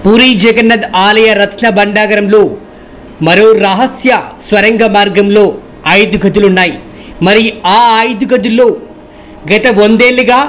పూరీ జగన్నాథ్ ఆలయ రత్న భండాగరంలో మరో రహస్య స్వరంగ మార్గంలో 5 గదులున్నాయి. మరి ఆ 5 గదుల్లో గత 100 ఏళ్లుగా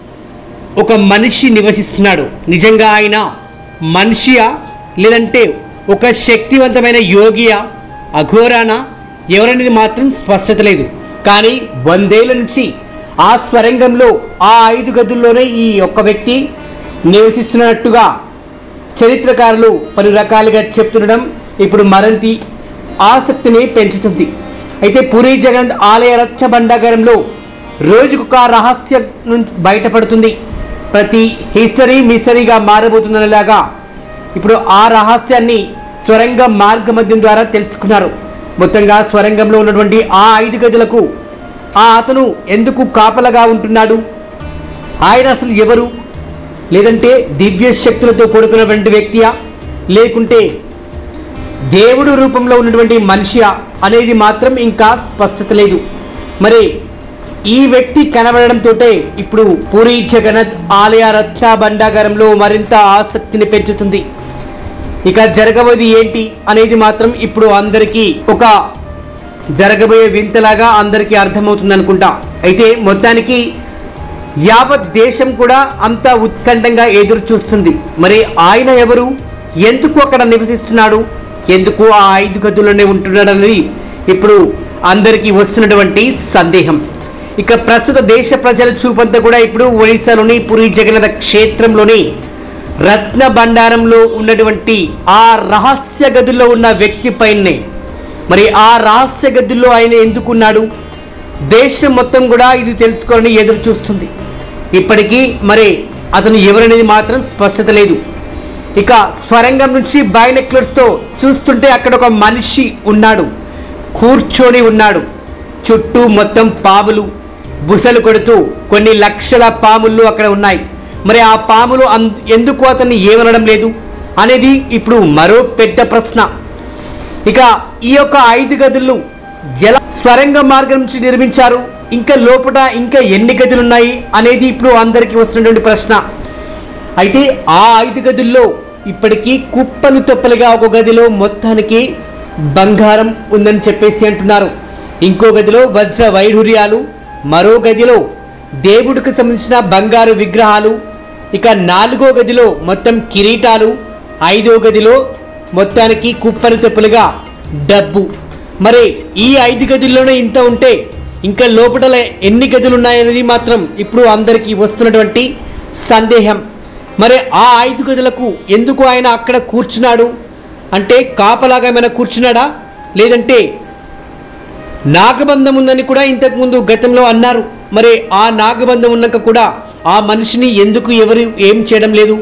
ఒక మనిషి నివసిస్తున్నాడు. నిజంగా ఆయన మనిషియా లేదంటే ఒక శక్తివంతమైన యోగియా, అఘోరానా, ఎవరనేది మాత్రం స్పష్టత లేదు. కానీ 100 ఏళ్ల నుంచి ఆ స్వరంగంలో ఆ 5 గదుల్లోనే ఈ ఒక్క వ్యక్తి నివసిస్తున్నట్టుగా చరిత్రకారులు పలు రకాలుగా చెప్తుండడం ఇప్పుడు మరింత ఆసక్తిని పెంచుతుంది. అయితే పూరీ జగన్నాథ్ ఆలయ రత్న భండాగారంలో రోజుకొక రహస్యం బయటపడుతుంది. ప్రతి హిస్టరీ మిస్టరీగా మారబోతుందనేలాగా ఇప్పుడు ఆ రహస్యాన్ని స్వరంగ మార్గ మధ్యం ద్వారా తెలుసుకున్నారు. మొత్తంగా స్వరంగంలో ఉన్నటువంటి ఆ 5 గదులకు అతను ఎందుకు కాపలగా ఉంటున్నాడు, ఆయన అసలు ఎవరు, లేదంటే దివ్య శక్తులతో కూడుకున్నటువంటి వ్యక్తియా లేకుంటే దేవుడు రూపంలో ఉన్నటువంటి మనిషియా అనేది మాత్రం ఇంకా స్పష్టత లేదు. మరి ఈ వ్యక్తి కనబడడంతో ఇప్పుడు పూరీ జగన్నాథ్ ఆలయ రత్న భండాగారంలో మరింత ఆసక్తిని పెంచుతుంది. ఇక జరగబోయేది ఏంటి అనేది మాత్రం ఇప్పుడు అందరికీ ఒక జరగబోయే వింతలాగా అందరికీ అర్థమవుతుంది అనుకుంటా. అయితే మొత్తానికి యావత్ దేశం కూడా అంత ఉత్కంఠంగా ఎదురు చూస్తుంది. మరి ఆయన ఎవరు, ఎందుకు అక్కడ నివసిస్తున్నాడు, ఎందుకు ఆ 5 గదుల్లోనే ఉంటున్నాడు అనేది ఇప్పుడు అందరికీ వస్తున్నటువంటి సందేహం. ఇక ప్రస్తుత దేశ ప్రజల చూపంతా కూడా ఇప్పుడు ఒడిశాలోని పూరీ జగన్నాథ క్షేత్రంలోని రత్న భండారంలో ఉన్నటువంటి ఆ రహస్య గదుల్లో ఉన్న వ్యక్తి పైనే. మరి ఆ రహస్య గదుల్లో ఆయన ఎందుకున్నాడు, దేశం మొత్తం కూడా ఇది తెలుసుకోవాలని ఎదురు చూస్తుంది. ఇప్పటికీ మరి అతను ఎవరనేది మాత్రం స్పష్టత లేదు. ఇక స్వరంగం నుంచి బైనక్యులర్స్తో చూస్తుంటే అక్కడ ఒక మనిషి ఉన్నాడు, కూర్చొని ఉన్నాడు. చుట్టూ మొత్తం పాములు బుసలు కొడుతూ కొన్ని లక్షల పాములు అక్కడ ఉన్నాయి. మరి ఆ పాములు ఎందుకు అతన్ని ఏమనడం లేదు అనేది ఇప్పుడు మరో పెద్ద ప్రశ్న. ఇక ఈ యొక్క 5 గదులు ఎలా స్వరంగ మార్గం నుంచి నిర్మించారు, ఇంకా లోపల ఇంకా ఎన్ని గదులు ఉన్నాయి అనేది ఇప్పుడు అందరికీ వస్తున్నటువంటి ప్రశ్న. అయితే ఆ 5 గదుల్లో ఇప్పటికీ కుప్పలు తెప్పలుగా ఒక గదిలో మొత్తానికి బంగారం ఉందని చెప్పేసి అంటున్నారు. ఇంకో గదిలో వజ్ర వైఢూర్యాలు, మరో గదిలో దేవుడికి సంబంధించిన బంగారు విగ్రహాలు, ఇక 4వ గదిలో మొత్తం కిరీటాలు, 5వ గదిలో మొత్తానికి కుప్పలు తెప్పలుగా డబ్బు. మరి ఈ 5 గదుల్లోనే ఇంత ఉంటే ఇంకా లోపల ఎన్ని గదులు ఉన్నాయనేది మాత్రం ఇప్పుడు అందరికీ వస్తున్నటువంటి సందేహం. మరి ఆ 5 గదులకు ఎందుకు ఆయన అక్కడ కూర్చున్నాడు, అంటే కాపలాగా ఏమైనా కూర్చున్నాడా, లేదంటే నాగబంధం ఉందని కూడా ఇంతకుముందు గతంలో అన్నారు. మరి ఆ నాగబంధం ఉన్నాక కూడా ఆ మనిషిని ఎందుకు ఎవరు ఏం చేయడం లేదు,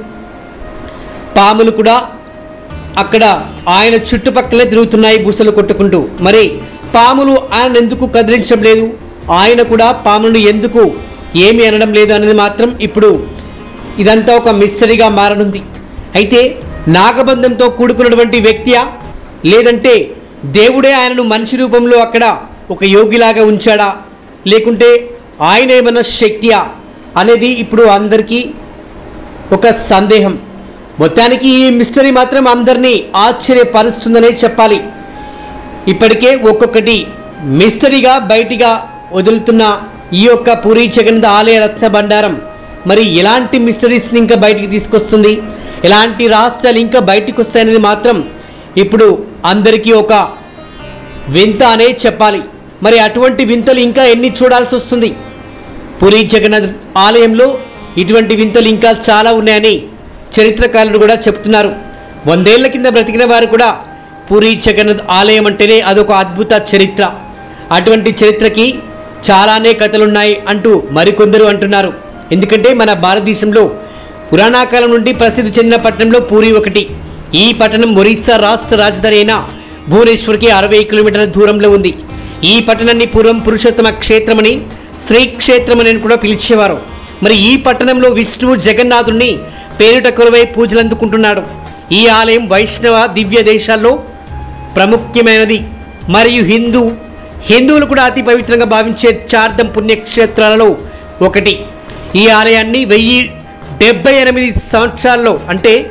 పాములు కూడా అక్కడ ఆయన చుట్టుపక్కలే తిరుగుతున్నాయి బుసలు కొట్టుకుంటూ. మరి పాములు ఆయన ఎందుకు కదిలించడం లేదు, ఆయన కూడా పాములను ఎందుకు ఏమి అనడం లేదు అనేది మాత్రం ఇప్పుడు ఇదంతా ఒక మిస్టరీగా మారనుంది. అయితే నాగబంధంతో కూడుకున్నటువంటి వ్యక్తియా, లేదంటే దేవుడే ఆయనను మనిషి రూపంలో అక్కడ ఒక యోగిలాగా ఉంచాడా, లేకుంటే ఆయన ఏమన్నా శక్తియా అనేది ఇప్పుడు అందరికీ ఒక సందేహం. మొత్తానికి ఈ మిస్టరీ మాత్రం అందరినీ ఆశ్చర్యపరుస్తుందనే చెప్పాలి. ఇప్పటికే ఒక్కొక్కటి మిస్టరీగా బయటిగా వదులుతున్న ఈ యొక్క పూరీ జగన్నాథ్ ఆలయ రత్న భండారం మరి ఎలాంటి మిస్టరీస్ని ఇంకా బయటికి తీసుకొస్తుంది, ఎలాంటి రహస్యాలు ఇంకా బయటికి వస్తాయనేది మాత్రం ఇప్పుడు అందరికీ ఒక వింత అనే చెప్పాలి. మరి అటువంటి వింతలు ఇంకా ఎన్ని చూడాల్సి వస్తుంది. పూరీ జగన్నాథ్ ఆలయంలో ఇటువంటి వింతలు ఇంకా చాలా ఉన్నాయని చరిత్రకారులు కూడా చెప్తున్నారు. 100 ఏళ్ల కింద బ్రతికిన వారు కూడా పూరీ జగన్నాథ్ ఆలయం అంటేనే అదొక అద్భుత చరిత్ర, అటువంటి చరిత్రకి చాలానే కథలున్నాయి అంటూ మరికొందరు అంటున్నారు. ఎందుకంటే మన భారతదేశంలో పురాణాకాలం నుండి ప్రసిద్ధి చెందిన పట్టణంలో పూరీ ఒకటి. ఈ పట్టణం ఒరిస్సా రాష్ట్ర రాజధాని అయిన భువనేశ్వర్కి 60 కిలోమీటర్ల దూరంలో ఉంది. ఈ పట్టణాన్ని పూర్వం పురుషోత్తమ క్షేత్రమని, శ్రీ క్షేత్రమని కూడా పిలిచేవారు. మరి ఈ పట్టణంలో విష్ణువు జగన్నాథుడిని పేరుట కొలువై పూజలు అందుకుంటున్నాడు. ఈ ఆలయం వైష్ణవ దివ్య దేశాల్లో ప్రాముఖ్యమైనది మరియు హిందువులు కూడా అతి పవిత్రంగా భావించే చార్ధం పుణ్యక్షేత్రాలలో ఒకటి. ఈ ఆలయాన్ని 1078 సంవత్సరాల్లో అంటే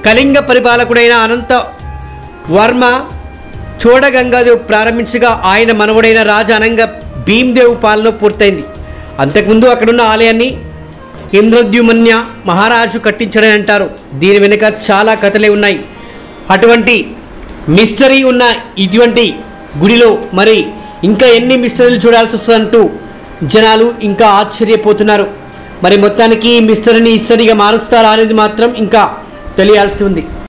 కళింగ పరిపాలకుడైన అనంత వర్మ చోడగంగాదేవ్ ప్రారంభించగా ఆయన మనవడైన రాజా అనంగ భీమ్దేవ్ పాలన పూర్తయింది. అంతకుముందు అక్కడున్న ఆలయాన్ని ఇంద్రద్యుమ్న మహారాజు కట్టించాడని అంటారు. దీని వెనుక చాలా కథలే ఉన్నాయి. అటువంటి మిస్టరీ ఉన్న ఇటువంటి గుడిలో మరి ఇంకా ఎన్ని మిస్టరీలు చూడాల్సి వస్తుందంటూ జనాలు ఇంకా ఆశ్చర్యపోతున్నారు. మరి మొత్తానికి మిస్టరీని ఇస్టడీగా మారుస్తారా అనేది మాత్రం ఇంకా తెలియాల్సి ఉంది.